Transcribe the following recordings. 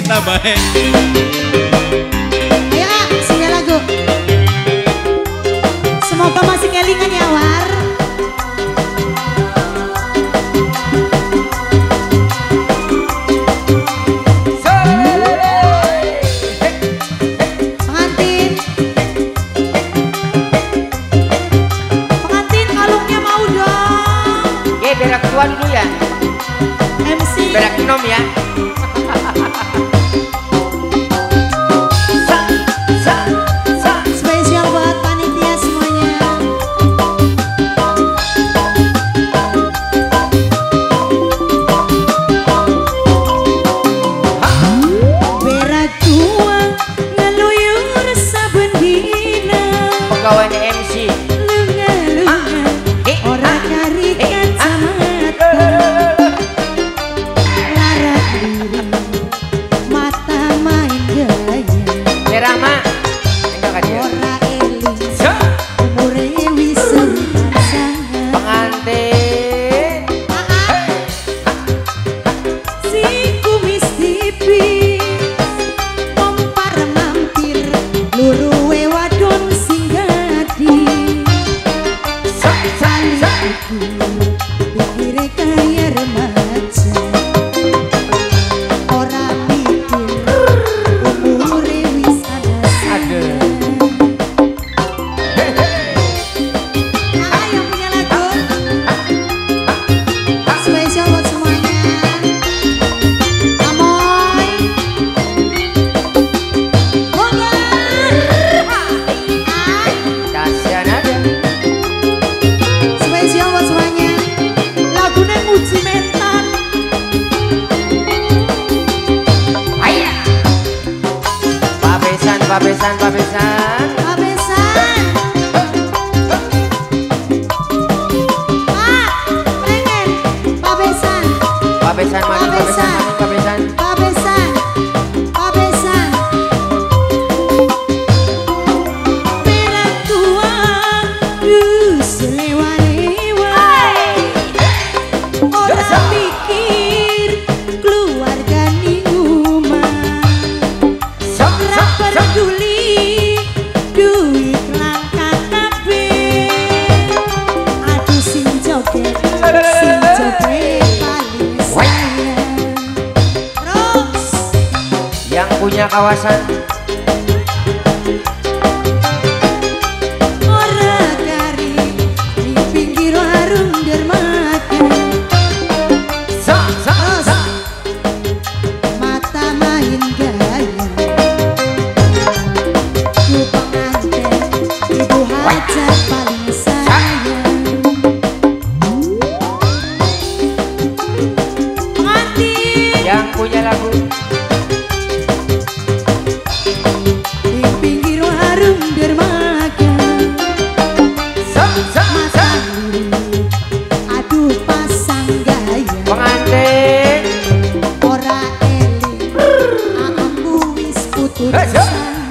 tambahin. Ayo Kak, sini lagu. Semoga masih kelingan ya War. Pengantin. Pengantin kalungnya mau dong. Oke, berak tua dulu ya. MC. Berak nom ya. Spesial buat panitia semuanya. Berak tua ngeluyur saben dina. Pegawainya MC. Lunga-lunga orang cari kacamata. Larat diri mata main gaya. Merah mak. Enggak kan dia. Ora eling umure wis sangat. Pengantin. Si kumis tipis pompar mampir luruwe wadon sing gadis. Saliku pikire kaya remaja ora mikir umure wis ada. Aduh. Yang punya lagu spesial buat semuanya. Amoy Kasihan ada. spesial buat semuanya. Lagunya muji mental. Ayah. Pabesan, pabesan, pabesan. Pabesan. Pak, pengen pabesan. Pabesan, mani, pabesan, mani, pabesan. Pabesan. Pabesan. Berak tua selewa-lewa. Orang pikir keluarga ning rumah. Ora peduli duit langka kabeh. Aduh sing joget paling sayang. Terus Yang punya kawasan. ora kari di pinggir warung dermaga. Terus mata main gaya. Ku pengantin ibu hajat paling sayang. Pengantin Yang punya lagu. di pinggir warung dermaga. Mata dulu, aduh pasang gaya. Pengantin. Ora eling aku wis putus sayang.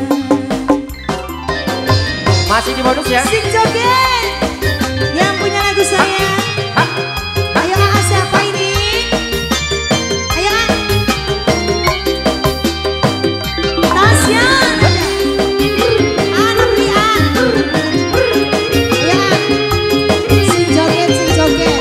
Masih di modus ya. Sing joget yang punya lagu saya. Ayo Kak, siapa ini? Ayo Kak. Tasya. Ana Prian. Ayo Kak. Sing joget, sing joget.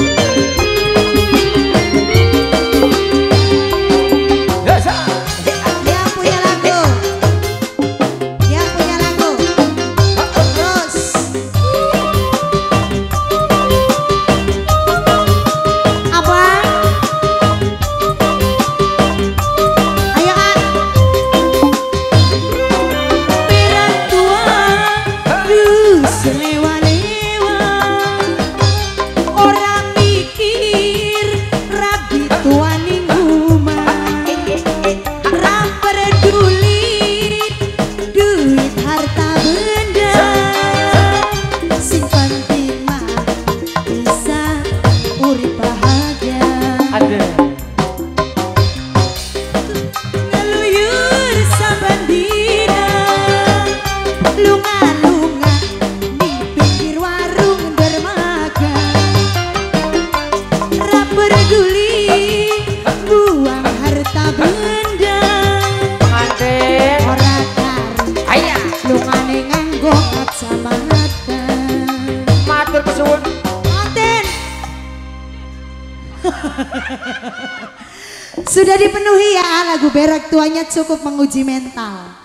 Yang punya lagu. Yang punya lagu. Terus persahabatan. Matur kesuwun. Konten. Sudah dipenuhi ya, lagu berak tuanya cukup menguji mental.